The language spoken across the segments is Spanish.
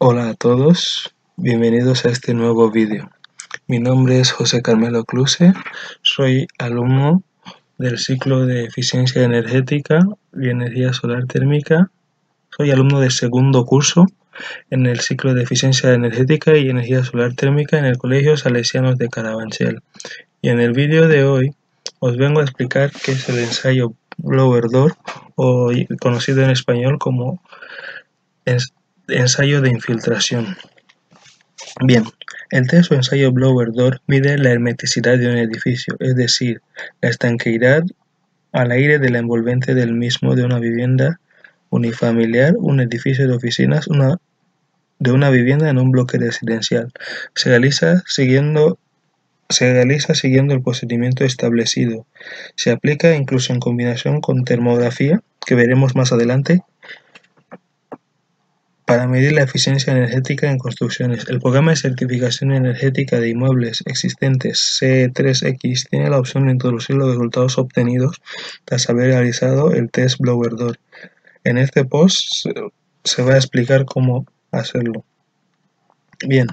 Hola a todos, bienvenidos a este nuevo vídeo. Mi nombre es José Carmelo Cluse, soy alumno del ciclo de Eficiencia Energética y Energía Solar Térmica. Soy alumno del segundo curso en el ciclo de Eficiencia Energética y Energía Solar Térmica en el Colegio Salesianos de Carabanchel. Y en el vídeo de hoy os vengo a explicar qué es el ensayo Blower Door, o conocido en español como ensayo de infiltración. Bien, el test o ensayo Blower Door mide la hermeticidad de un edificio, es decir, la estanqueidad al aire de la envolvente del mismo de una vivienda unifamiliar, un edificio de oficinas, de una vivienda en un bloque residencial. Se realiza siguiendo el procedimiento establecido. Se aplica incluso en combinación con termografía, que veremos más adelante, para medir la eficiencia energética en construcciones. El programa de certificación energética de inmuebles existentes CE3X tiene la opción de introducir los resultados obtenidos tras haber realizado el test Blower Door. En este post se va a explicar cómo hacerlo. Bien,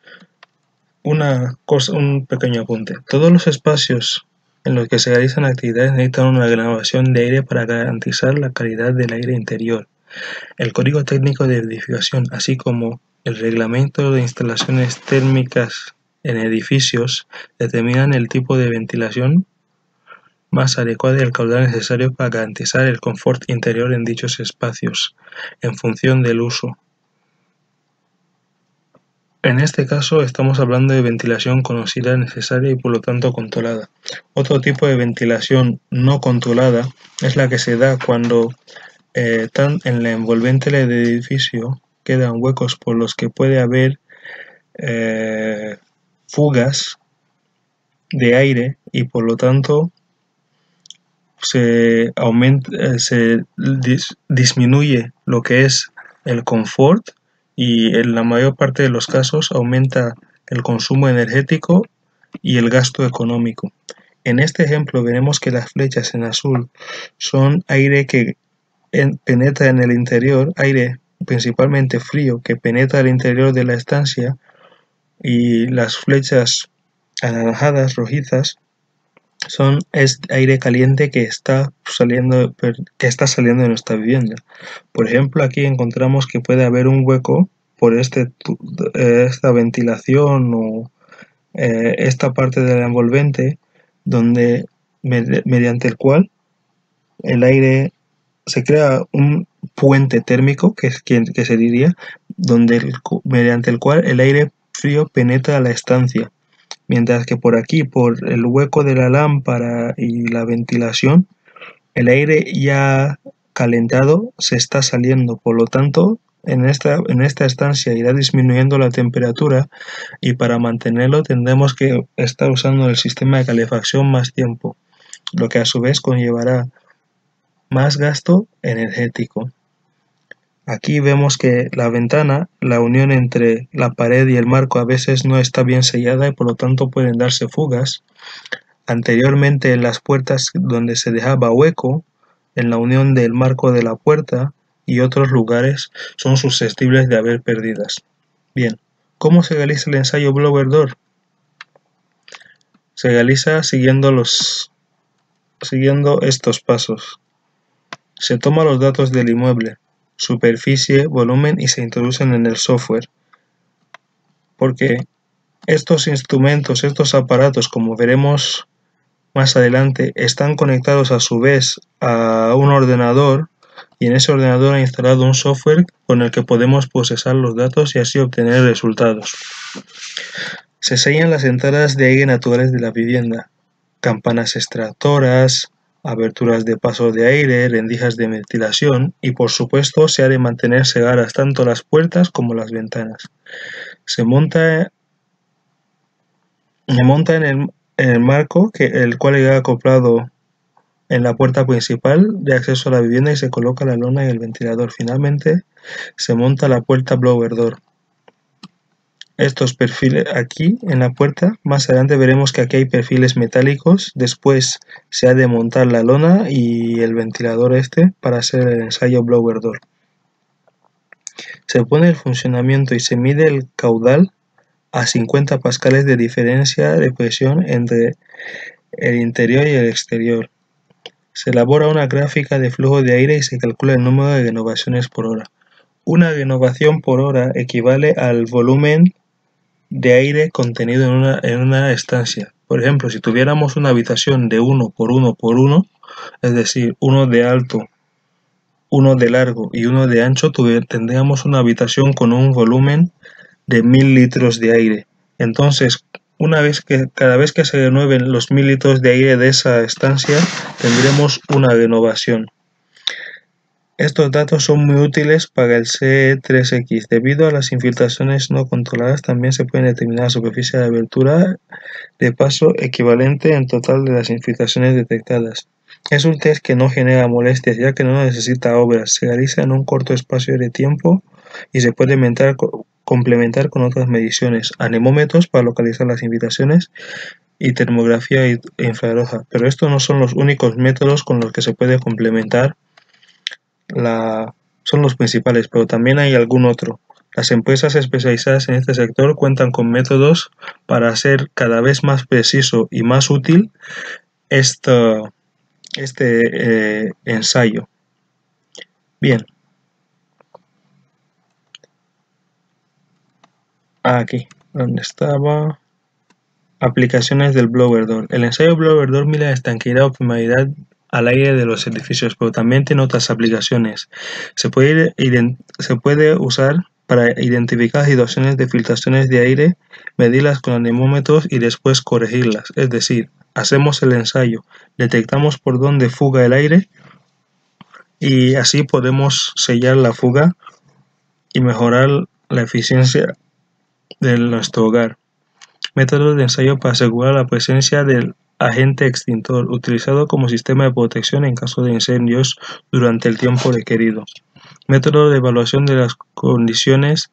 un pequeño apunte. Todos los espacios en los que se realizan actividades necesitan una renovación de aire para garantizar la calidad del aire interior. El Código Técnico de Edificación, así como el Reglamento de Instalaciones Térmicas en Edificios, determinan el tipo de ventilación más adecuada y el caudal necesario para garantizar el confort interior en dichos espacios, en función del uso. En este caso estamos hablando de ventilación conocida, necesaria y por lo tanto controlada. Otro tipo de ventilación no controlada es la que se da cuando en la envolvente del edificio quedan huecos por los que puede haber fugas de aire y por lo tanto se disminuye lo que es el confort y en la mayor parte de los casos aumenta el consumo energético y el gasto económico. En este ejemplo veremos que las flechas en azul son aire que penetra en el interior, aire principalmente frío que penetra al interior de la estancia, y las flechas anaranjadas, rojizas, es aire caliente que está saliendo de nuestra vivienda. Por ejemplo, aquí encontramos que puede haber un hueco por esta ventilación o esta parte de la envolvente, donde mediante el cual el aire se crea un puente térmico, que se diría, mediante el cual el aire frío penetra a la estancia, mientras que por aquí, por el hueco de la lámpara y la ventilación, el aire ya calentado se está saliendo. Por lo tanto, en esta estancia irá disminuyendo la temperatura, y para mantenerlo tendremos que estar usando el sistema de calefacción más tiempo, lo que a su vez conllevará más gasto energético. Aquí vemos que la ventana, la unión entre la pared y el marco, a veces no está bien sellada y por lo tanto pueden darse fugas. Anteriormente, en las puertas donde se dejaba hueco, en la unión del marco de la puerta y otros lugares, son susceptibles de haber pérdidas. Bien, ¿cómo se realiza el ensayo Blower Door? Se realiza siguiendo estos pasos. Se toman los datos del inmueble, superficie, volumen, y se introducen en el software. Porque estos instrumentos, estos aparatos, como veremos más adelante, están conectados a su vez a un ordenador, y en ese ordenador ha instalado un software con el que podemos procesar los datos y así obtener resultados. Se sellan las entradas de aire naturales de la vivienda, campanas extractoras, aberturas de paso de aire, rendijas de ventilación, y por supuesto se ha de mantener cerradas tanto las puertas como las ventanas. Se monta en el marco, el cual irá acoplado en la puerta principal de acceso a la vivienda, y se coloca la lona y el ventilador. Finalmente se monta la puerta Blower Door. Estos perfiles aquí en la puerta, más adelante veremos que aquí hay perfiles metálicos. Después se ha de montar la lona y el ventilador para hacer el ensayo Blower Door. Se pone el funcionamiento y se mide el caudal a 50 pascales de diferencia de presión entre el interior y el exterior. Se elabora una gráfica de flujo de aire y se calcula el número de renovaciones por hora. Una renovación por hora equivale al volumen de aire contenido en una estancia. Por ejemplo, si tuviéramos una habitación de 1 por 1 por 1, es decir, uno de alto, uno de largo y uno de ancho, tendríamos una habitación con un volumen de 1000 litros de aire. Entonces, cada vez que se renueven los 1000 litros de aire de esa estancia, tendremos una renovación. Estos datos son muy útiles para el CE3X. Debido a las infiltraciones no controladas, también se puede determinar la superficie de abertura de paso equivalente en total de las infiltraciones detectadas. Es un test que no genera molestias, ya que no necesita obras. Se realiza en un corto espacio de tiempo y se puede complementar con otras mediciones, anemómetros para localizar las infiltraciones y termografía infrarroja. Pero estos no son los únicos métodos con los que se puede complementar. Son los principales, pero también hay algún otro. Las empresas especializadas en este sector cuentan con métodos para hacer cada vez más preciso y más útil este ensayo. Bien. Aquí, donde estaba. Aplicaciones del blower door. El ensayo blower door mide la estanqueidad o permeabilidad al aire de los edificios, pero también tiene otras aplicaciones. Se puede usar para identificar situaciones de filtraciones de aire, medirlas con anemómetros y después corregirlas. Es decir, hacemos el ensayo, detectamos por dónde fuga el aire y así podemos sellar la fuga y mejorar la eficiencia de nuestro hogar. Métodos de ensayo para asegurar la presencia del agente extintor, utilizado como sistema de protección en caso de incendios durante el tiempo requerido. Método de evaluación de las condiciones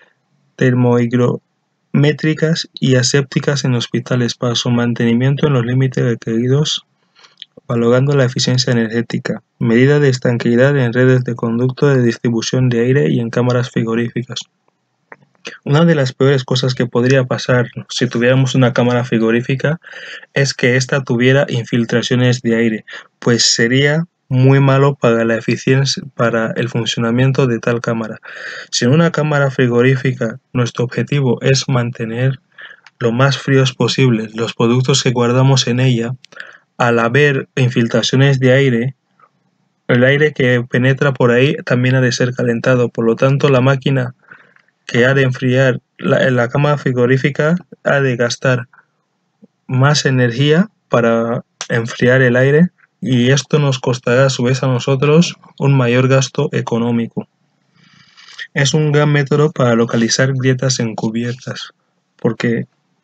termohigrométricas y asépticas en hospitales para su mantenimiento en los límites requeridos, valorando la eficiencia energética. Medida de estanqueidad en redes de conducto de distribución de aire y en cámaras frigoríficas. Una de las peores cosas que podría pasar si tuviéramos una cámara frigorífica es que ésta tuviera infiltraciones de aire, pues sería muy malo para la eficiencia, para el funcionamiento de tal cámara. Si en una cámara frigorífica nuestro objetivo es mantener lo más fríos posible los productos que guardamos en ella, al haber infiltraciones de aire, el aire que penetra por ahí también ha de ser calentado, por lo tanto la máquina que ha de enfriar la cámara frigorífica ha de gastar más energía para enfriar el aire y esto nos costará a su vez a nosotros un mayor gasto económico. Es un gran método para localizar grietas encubiertas porque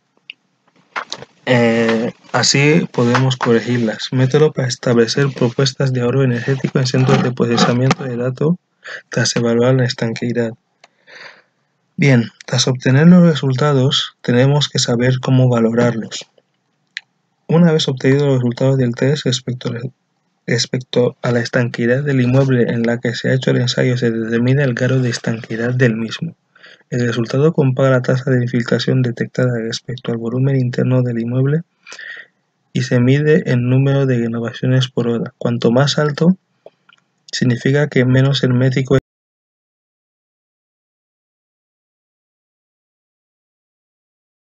así podemos corregirlas. Método para establecer propuestas de ahorro energético en centros de procesamiento de datos tras evaluar la estanqueidad. Bien, tras obtener los resultados, tenemos que saber cómo valorarlos. Una vez obtenidos los resultados del test respecto a la estanqueidad del inmueble en la que se ha hecho el ensayo, se determina el grado de estanqueidad del mismo. El resultado compara la tasa de infiltración detectada respecto al volumen interno del inmueble y se mide el número de renovaciones por hora. Cuanto más alto, significa que menos hermético